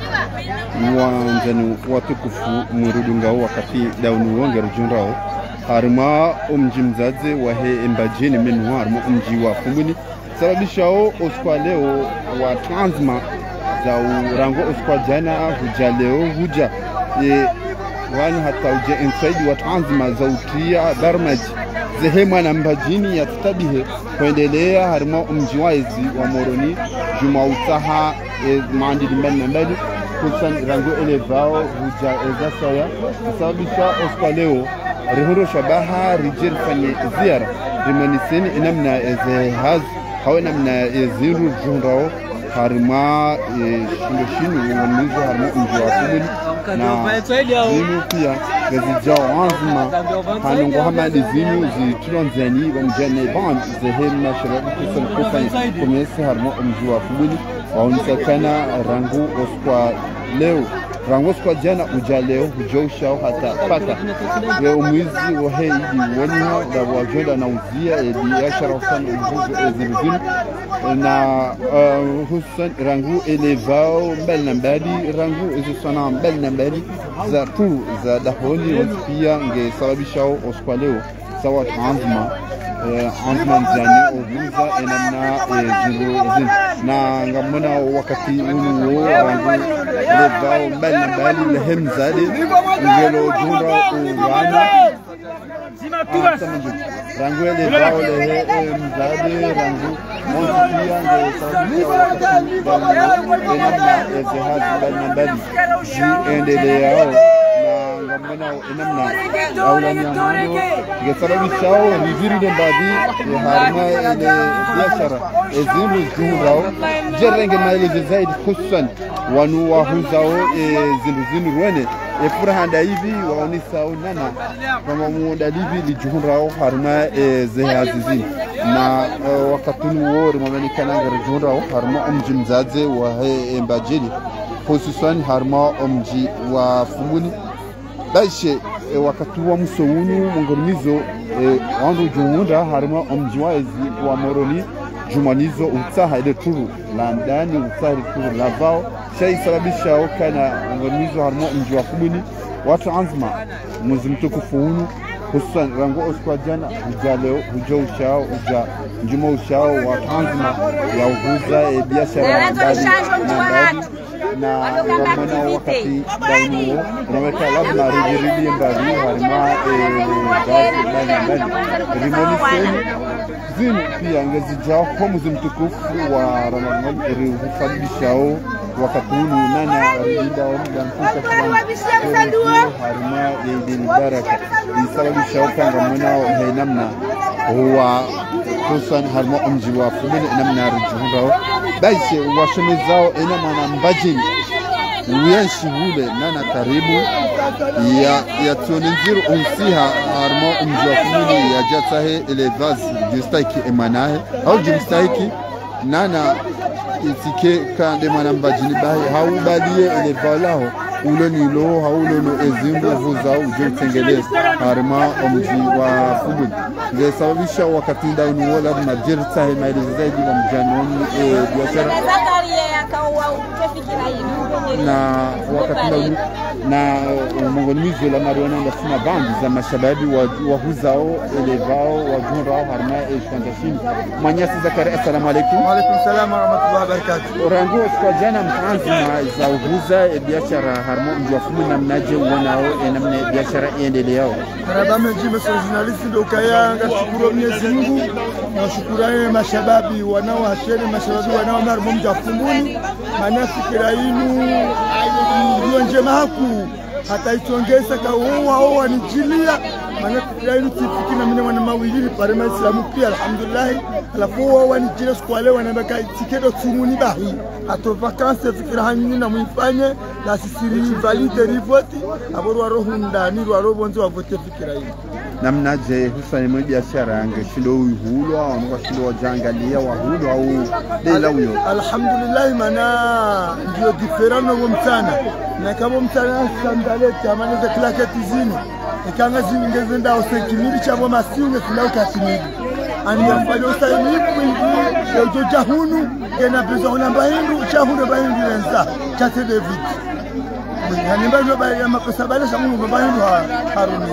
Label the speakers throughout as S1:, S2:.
S1: wanzani watukufu murudungao wakati daunu wonge rujunrao harma umji mzaze wahe embajini menu harma umji wa fumuni sababishao oskwa leo wa transma za urango oskwa jana huja leo huja wani hata uja inside wa transma za utia barmaji zehema na mbajini ya tutabihe kuendelea harma umji waizi wa moroni juma utaha maandili mbali kusan rango elevao huja ezasaya sababisha oskwa leo rihuro shabaha rijir fanye ziara rimaniseni inamna ezehaz hawe namna eziru junrao harma shinu wanizo harma umji wa kumili na zinu pia gazijao wanzima hanungo hamadi zinu zitulonzani wa mjane band zehema shirabu kusan kumesi harma umji wa kumili waonisakana rangu oskwa leo rango kwa jana uja leo hujoshao hata pata ya umwizi wa heidi waniha da wajoda na uzia biashara usani ujuzo eziruzini na hususan rangu elevao mbali na mbali rangu ezisana mbali na mbali za tu za dahoni pia nge sababishao oskwa leo sawa anzma nzani obuza enamna zin na ngamona wakati unu rangu levao mbali na mbali lehem zade ngelo jura uwana rangu levao lehem zade rangu monsia nge mbali na mbali ziendeleao ngamona enamna aulani amano gesarabishao niziride mbadi harma ile biashara ezimu zurao jerenge maile zaidi hususan wanu wahuzao zinu rwene efurahanda hivi waonisao nana kama muda hivi lijurao harma zehazizini na wakatunu wori mamenikana ngarjurao harma umji mzaze wa embajili hususan harma umji wa fumuni baishe wakati wa musowunu mungormizo wandu jumunda harima omjiwaizi wa moroni jumanizo utaha ile turu landani utaha ile turu lavao shay sababisha okana mungormizo harima omjiwa kumuni watu anzma muzimtukufu hunu hususan rango oskwa jana hujaleo hujaushao uja njuma ushao watu anzma ya uguza biashara mbali na wamona wakati dainu unaweka labda rijirili mbali harima rimaniseni zinu pia ngezijao kwa mzimtukufu wa Ramadhani hufadishao wakati hunu nana rijida wa muda mfuka harima yeidini baraka isababishao kanga mwana namna huwa hususan harima umji wa fumini namna rijihurao baishe washenezao ina mwana mbajini uyenshi hule nana karibu ya tionenziru unsiha harma umji wa kumuni ya jatahe ile vazi jistaiki emanahe au jimstaiki nana itike kande mwana mbajini bahi haubalie ile valao uloni lo haulono ezimbo vuzao ujitengeleza harma umji wa fumuni nge sababisha wakati ndauni wala majirta he maelezo zaidi wa mjanoni biashara na wakati ndauni na mongonizo la mariona ndasina bandi za mashababi wahuzao elevao wajunrao harma shantashini manyasi zakari assalamu alaykum.
S2: Wa alaykum salam wa rahmatullahi wa barakatuh.
S1: Rango kwa jana mtanzima za uhuza biashara harma mjwafumu na mnaje wanao namna biashara iendeleao
S2: karabame jime journalist ndo kayanga shukuru Mwenyezi Mungu na shukurani mashababi wanao hasheri mashababi wanao harma mjwafumuni manafikira inu ndio njema haku hata itongeza kwa wao wanijilia manafikira inu tifikina mimi wana mawili parema Islamu pia alhamdulillah alafu wao wanijilia kwa leo wanabaka tikedo tumuni bahi ato vacances fikira hanyu na muifanye la sisiri valide rivoti aboru waroho ndani waroho bonzo wavote fikira hiyo
S1: namnaje hususan mwe biashara angeshindo uhulu au angashindo wajangalia wahulu au lela huyo
S2: alhamdulillah mana ndio diferano mtana na kama mtana sandaleta maana za kila kitu zini ikanga zingezenda usekimili chabo masinge kila ukatimili ani yafanya usaini kwingi yojo jahunu kena pesa ona bahindu chahunu bahindu lenza chate David yani mbayo baya mapesa bale shamu bahindu haruni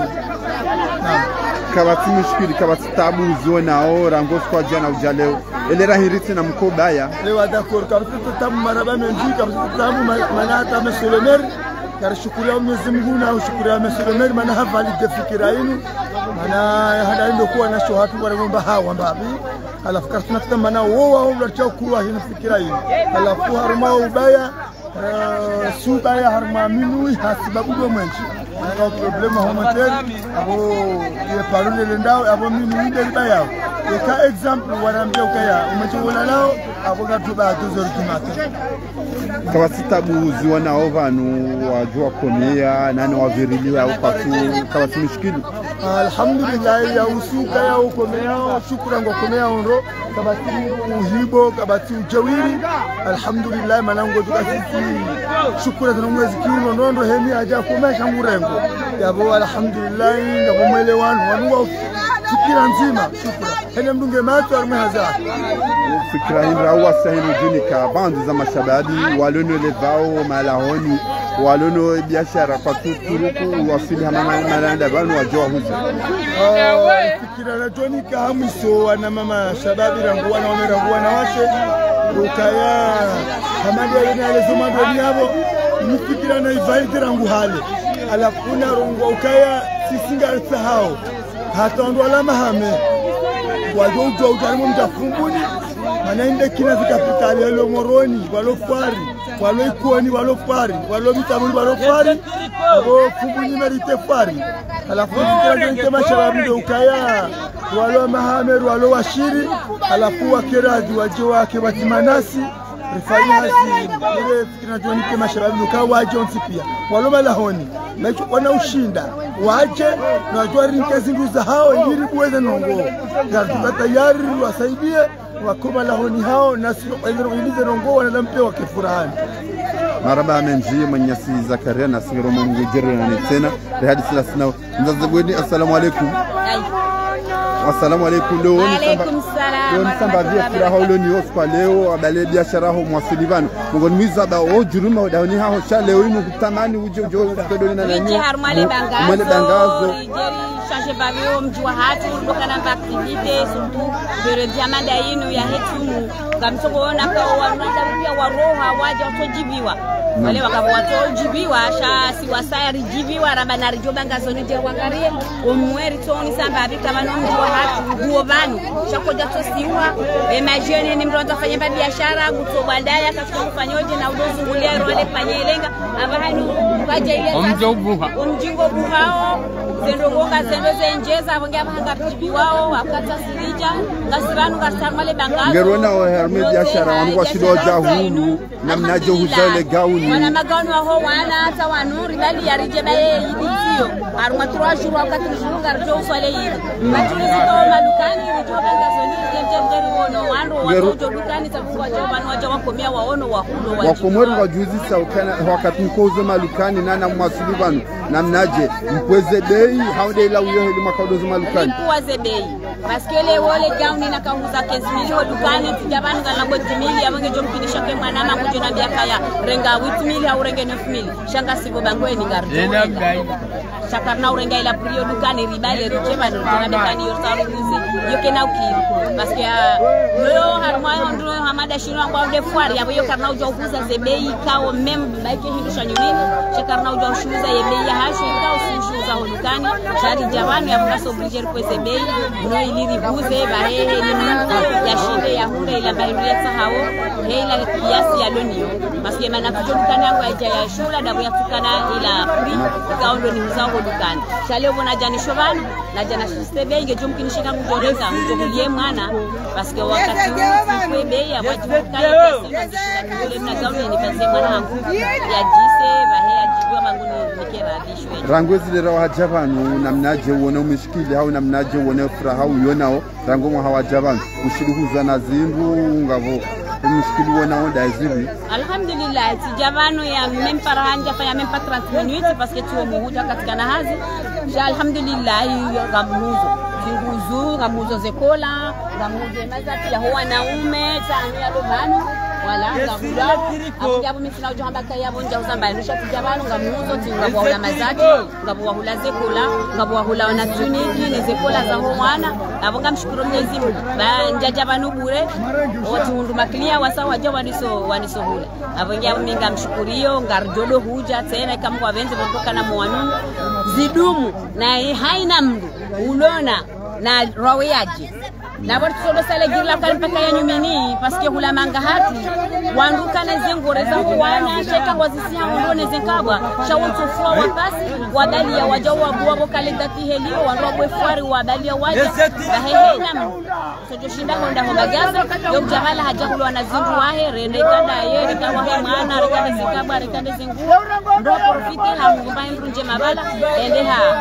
S1: kabati mishkili kabati tabu zonao rango kwa jana ujaleo ele rahiriti na mkobaya
S2: leo adakor kabati tabu maraba menji kabati tabu manata mesolemer kar shukuria Mwenyezi Mungu na shukuria mesolemer mana havali defikira yenu mana hada ndio kuwa na shohatu wale ngomba hawa mbabi alafu kartuna tamana wao ndio kuwa hina fikira yenu alafu haruma ubaya suba ya harma minui hasibabu do mwenchi ana problema homotel abo ye parole lendao abo minui de bayao ka example wanambia ukaya umechoona nao abo ngatuba 2 heures du matin
S1: kabati tabu zonao vanu wajua komea nani wavirilia upatu kabati mishkili
S2: alhamdulillah ya usuka ya ukomea shukran kwa komea onro kabati uhibo kabati ujawiri alhamdulillah manango tukasisi shukran na mwezi kiuno nondo hemi aja komesha ngurengo yabo alhamdulillah ngabo mwelewano wanua fikira nzima shukran hene mdunge mato armehaza
S1: fikira hindra wasahinu junika bandu za mashababi walono levao malahoni walono biashara kwa turuku wasili hamama malanda banu wajua huza
S2: fikira na jonika hamuso wana mama shababi rangu wana wamerangu wana washe ukaya hamadi ya lezuma doni yabo nifikira na ivaidi rangu hale alakuna rungu ukaya sisinga sahao hata ndo alama hame wajojo utarimo mtafumbuni manainde kina vikapitali walo moroni walo fari walo ikoni walo fari walo mitamuni walo fari abo fumbuni merite fari alafu ndio mashababu ndio ukaya walo mahameru walo washiri alafu wakeraji wajo wake batimanasi rifai hasi ile tunajonike mashababu ndio kawaje onsipia walo malahoni nacho wana ushinda waje na wajua rinke zinduza hao ili kuweza nongo ndio tayari wasaidie wakoma lahoni hao na sio ilize nongo wanalampe wakifurahani
S1: maraba amenji mwenyasi Zakaria na sigiro Mungu jero na tena hadi sasa mzazabweni assalamu alaykum assalamu alaykum leo ni samba via furaha leo kwa leo abale biashara ho mwasilivano ngo miza ba ojuruma wadani hao cha leo ino kutamani uje kutodoni na nanyo
S3: male bangazo changer babio mjua hatu kutokana na activite surtout de diamanda yenu ya hetumu kamsokoona kwa wanaza pia waroha waje watojibiwa wale wakawatojibiwa sha siwasaya rijibiwa rabana rijobanga zoni je wangarie omweri toni samba abika bano mjua hatu guo banu shakoja tosiwa emajeni ni mronza fanya biashara kutobadaya katika kufanyoje na udozungulia wale panyelenga abahanu kaje ile omjingo buhao zendo gonga zendo zenjeza abonge abahanga bijibiwao wakata sirija ngasibanu kasamale bangazo
S1: ngerona wa herme biashara wanu washido jahulu namnaje huzale gauni
S3: wana magauni waho wana hata wanuri bali yarije baye idizio aruma 3 jours wakati jurunga rjo uswale yidi majuri zito malukani rjo bangazoni kenjeri wono wando wajo dukani tabungwa jabanu wajo wakomea waono wahulo
S1: wakomori wajuzi saukana wakati mkozo malukani nana mwasulubanu namnaje mpweze bei haude ila uyo hili makadozo malukani
S3: mpweze bei baskele wole gauni na kahuza kezimili ho dukani tijabanu galango timili yabange jomkinisha ke mwanama kujona biakaya renga 8000 au renga 9000 shanga sibo bangweni gardo shakarna urenga ila prio dukani ribale rijeba na bekani yortaruzi yokena ukiri parce que yo harma ndro hamada shino kwa de foire yabo yokarna ujo kuza zebei kao mem baike hindusha nyumini shakarna ujo shuza yebei ya hasho kao shuza hodukani shari jawani ya mnaso briger kwa zebei no iliri buze bahehe ni mtu ya shinde ya hunde ila bairieta hao heila kiasi ya donio parce que mana kujodukana kwa ya shula dabu ya tukana ila pri kaondo ni mzao dukani shaleo bona jani shovana na jana shisebe inge jumkinishika kujoreza mjokulie mwana parce que wakati kwa bei ya wajukani pesa kule na gauni ni pesa mwana hangu ya jise bahea jibwa manguni nikera dishwe
S1: rangwezi le rawa javanu namnaje uone umishikili au namnaje uone furaha uyonao rango mwa hawa javanu ushiruhuza na zindu ngavo mshikili wana onda aziri.
S3: Alhamdulillah, tijavano ya même par hanja fa ya même pas 30 minutes parce que tu muhuja katika nahazi. Alhamdulillah nguzo ngamuzo zekola ngamuzo mazati ya wanaume tani ya lobano wala ngabula ababu misina ujamba kayabo nja uzamba ndisha tijabano ngamuzo tingabo wala mazati ngabo wahula zekola ngabo wahula wana tuniki ne zekola za mwana abo ngamshukuru Mwenyezi Mungu banja jabano bure oti hundu maklia wasa waje waniso hula abo ngabo minga mshukuriyo ngarjodo huja tena kama kwa venze kutoka na mwanu zidumu na haina mdu ulona na rawiaji na watu solo sale gila kalipaka ya nyumini paske hula manga hati wanduka na zengore za wana sheka wazisi hamundo ne zenkabwa shawonto fwa wapasi wadali ya waja wabuwa kalendati helio wanrobwe fwari wadali ya waja bahehena sojo shinda honda homagaza yo jahala haja hulo na zindu wahe rende kanda ye rikawa mwana rikande zenkabwa rikande zengu ndo profiti hamumba nje mabala ende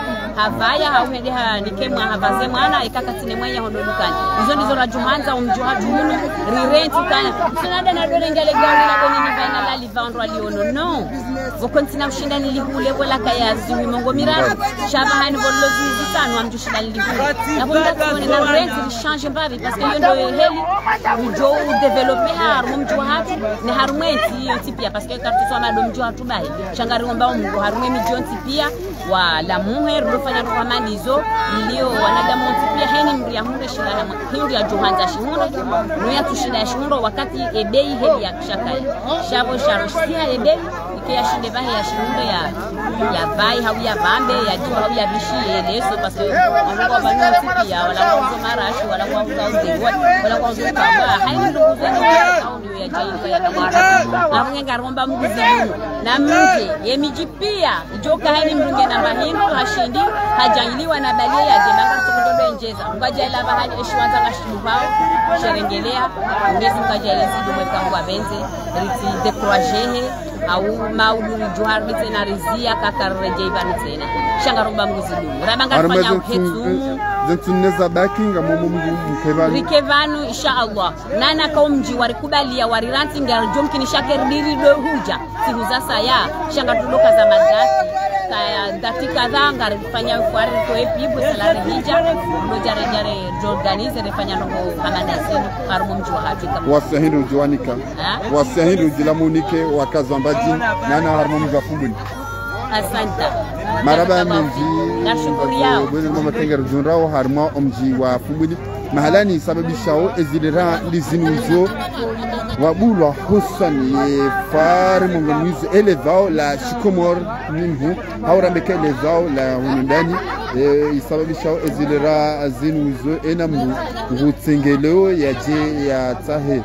S3: havaya hauende nikemwa havaze mwana ikakatine mwenye hondo dukani hizo ndizo rajumanza umjua tunu rirenti kana tunada na dole ngale gawi na kwenye nivana la livandro aliono no vokontina ushinda nilihule wala kayazi wimongo mirara shabahani vollozi zitano amjushida nilihule na bonda tuone na renti change mbavi parce que yondo heli ujo developer harumo mjua hatu ne harumenti yo tipia parce que kartu soma do mjua hatu bai shangari ngomba umgo harumo mijonti pia wa la muher rufanya ruhamanizo ilio wanadamu tipia heni mri ya hunde shilana hindi ya Johanza shihundo nuya tushida ya shihundo wakati ebei heli ya shakai shabo sharoshia ebei ikia shinde bahi ya shihundo ya vai hau ya bambe ya jiwa hau ya bishi eleso parce que wanguwa banu tipia wala kuzo marashi wala kwa uza wala kwa uza kama haini ndugu zenu au niwe ya jaika ya kamara na mwenye ngaromba mguzimu na mje yemijipia joka haini mrunge na mahindu hashindi hajailiwa na balia ya jemanga tukudobe njeza mbajaila bahani eshuanza kashibao sherengelea ngezi mkajaila zidu mwekangwa benze riti dekurajehe au mauduri juhar bitena rizia kakarreje ibanu tena shangaroba mguzidu rabanga kufanya uhetu
S1: zentuneza bakinga mumu mkevanu
S3: rikevanu insha Allah nana kaumji warikubalia wariranti ngarjomki ni shakerdiri do huja sihuza saya shangatudoka za madati kaya dati kadhaa ngarifanya ufuari to epibu salari hija ndo jare organize refanya nongo hamanazini karumu mji wa Afrika
S1: wasahindu juanika wasahindu jilamunike wakazambaji nana harmu mji wa Fumbuni.
S3: Asante
S1: maraba mji
S3: nashukuru yao
S1: bwezi mama tenga rujunrao harma mji wa Fumbuni mahalani sababishao ezilera lizinuzo wabulwa husan far mongamizo elevao la shikomor minhu haurambeke elevao la hunundani isababishao ezilera zinuzo enamru ngutsengeleo yaje ya tahe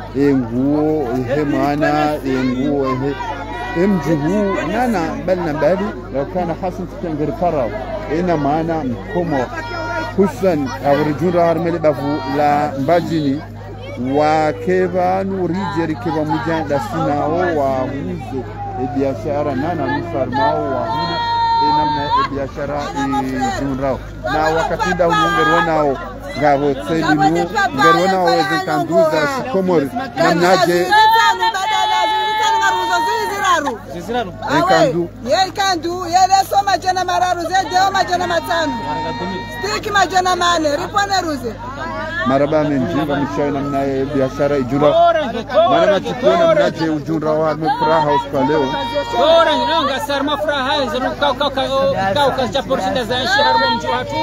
S1: nguo hemana nguo emjuhu nana balna bali law kana hasan tengir farao ina maana mkomo husan avrujura harmele bavu la mbajini wakeva nurijeri keva mujanda sinao wa huze biashara nana mfarmao wa huna namna biashara junrao na wakati nda ungerwa nao ngabo tselinu ngerwa nao ezenkanduza shikomori namnaje
S4: Ekandu yekandu yele soma jana mararu zede majana matano stiki majana mane ripone ruze
S1: maraba menjinga mshawi namna biashara ijura maraba chikuona mnaje ujura wa mfuraha usikaleo
S5: bora nionga sarma furaha hizo kau chaporshida za shahara mji watu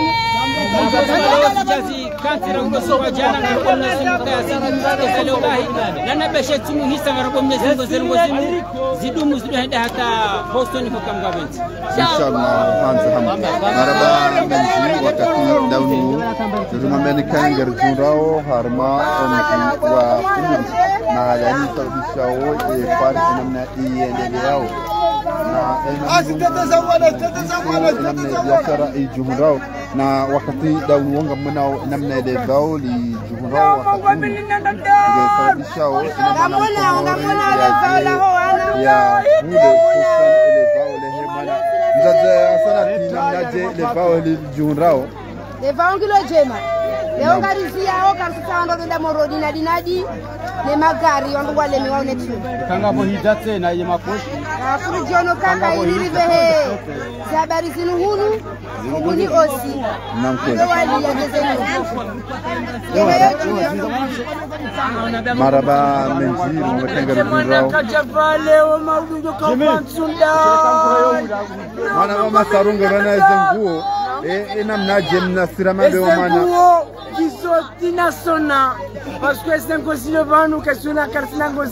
S5: jazi kantira ngoso wajana na kuna simuka ya simu leo bahi na nabeshe timu hisa marabo mnezingo zengozimu zidumu ziduhenda hata Boston kwa kamgaventi
S1: inshallah hanza hamd maraba menji wakati daunu rumamenika ngerjurao harma omji wa Fumbuni mahalani sababishao fari namna iendeleao namna biashara ijumurao na wakati daunu wonga mnao namna elevao li jumurao wakati ngesababishao namna ya hude kusan elevao lehemana mzaze asana tinamnaje elevao li jumurao
S4: levao ngilo jema
S6: leo ngarizia au karisa ndo nda morodi na dinadi ne magari wangu wale miwaone tu
S7: kanga hapo hidatse na yema poshi
S6: kuri jono kanga ili behe habari zinu huni osi
S1: namkweli
S6: wali ya gezeni
S1: maraba menjiri mwatenga rurao
S2: kajavale maudujo kafansunda
S1: mana mama sarungo rana zenguo ina mnaje mnasira mambe wa mana
S2: zenguo kisoti nasona parce que zengo sile vanu kesuna karsinango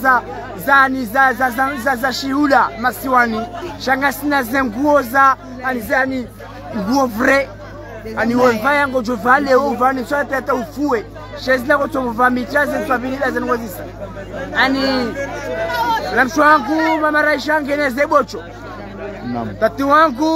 S2: za shihula masiwani shanga sina zenguo za anizani nguo vrai ani wovaya ngo jovale ovani sote hata ufue shezina ko tovva mitraze twabilila zenwazisa ani lamsho wangu mama Raisha ngene zebocho tati wangu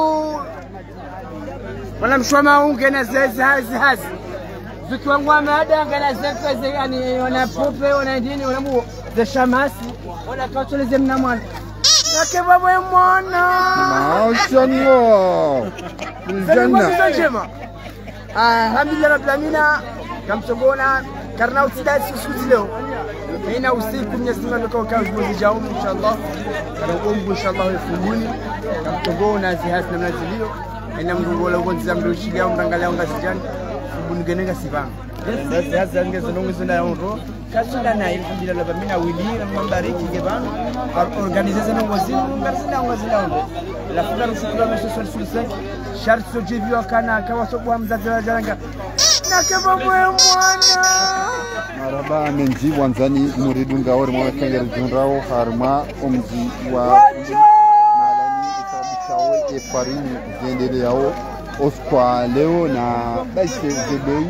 S2: wala mshoma ungene hazi zuki wangu amada ngala zeke yani wana pope wana dini wana mu za shamasi wana katoleze mnamwana yake baba mwana
S1: mashallah
S2: janna njema alhamdulillah rabbil alamin kamsogona karna utidai susuti leo ina usiku Mwenyezi Mungu ndiko kazi jao inshallah karogombo inshallah ifunguni kamsogona zihasi na mnazilio ina mngola ugonza mdoshili au mrangalia ngazijani bungenega sivanga zihasi angezo nongizo na yonro kashinda na alhamdulillah rabbil alamin wili mambariki gebano organiser nongozino ngarsina ngozino la fugara shukura mesho solution shart sojibiwa kana kawasobwa mzazi wa jaranga nakeba mwana
S1: maraba menji wanzani muridunga ori mwa kengera junrao harma omji wa malani isabishawo e farini zendele yao oskwa leo na baise zebei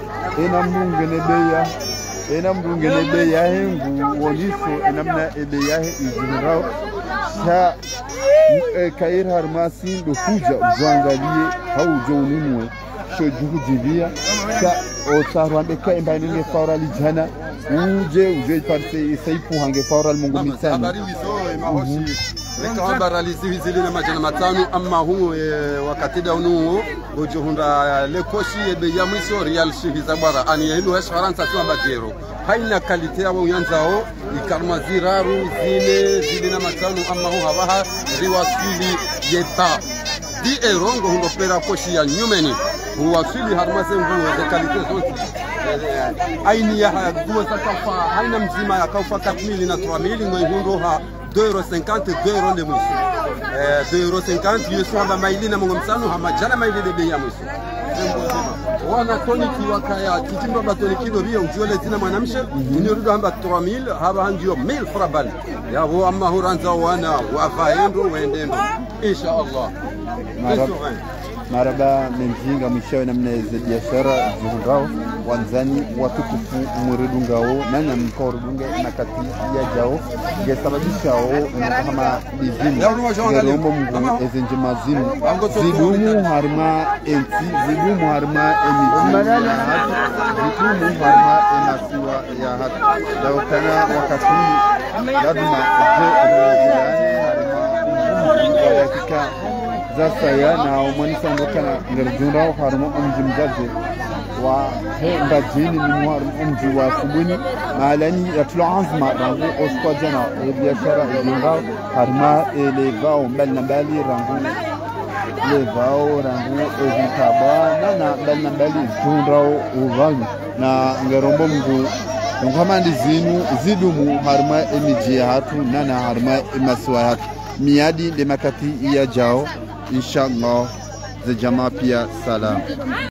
S1: ena mrungene beya hengu woniso enamna ebeya ijunrao sha kair harmasi do fuja zangalie haujo unumwe shojuhu jibia sha otarwande ka imbaine faurali jana uje parse saipu hange faural mungu mitani
S8: habari wizo mahoshi leka baralizi wizili na majana matano amma hu wakati da unu ojohunda lekoshi ebeya mwiso real shihiza bara ani hilo hash faransa tu ambajero haina kalite ya uyanzao ikarma ziraru zile na matano amma hu habaha riwasili yeta di erongo hundo pera koshi ya nyumeni huwasili harmase nguo za kalite zote aini ya duwa sakafa haina mzima ya kaufa 4000 na 3000 ngoi hundo ha 2,50 €2 de mwiso 2,50 yesu hamba maili na mungu msano hama jana maili de bei ya mwiso wana toniki wakaya kitindo ba toniki do biyo ujiole zina mwanamshe inirudo hamba 3000 haba hanjio 1000 frabal ya ho amma huranza wana wafaendo wendendo insha Allah
S1: maraba menjinga mwishawe namna za biashara juhudao wanzani watukufu muridungao nanya mkorudunga na kati ya jao gesababishao kama bizimu gerombo mungu ezenje mazimu zidumu harma enti zidumu harma emiji zidumu harma emasiwa ya hatu daukana wakati lazima je harma dakika za saya na umanisa ndokana ngerjunrao harma umjimzaje wa mbajini minwar umji wa subuni malani yatlu azma rangu oskwa jana biashara ijunrao harma elevao balna bali rangu levao rangu ezikaba nana balna bali junrao uvangu na ngerombo mgu ngomandi zinu zidumu harma emiji hatu nana harma emaswa hatu miadi de makati ya jao inshallah za jamaa pia salam.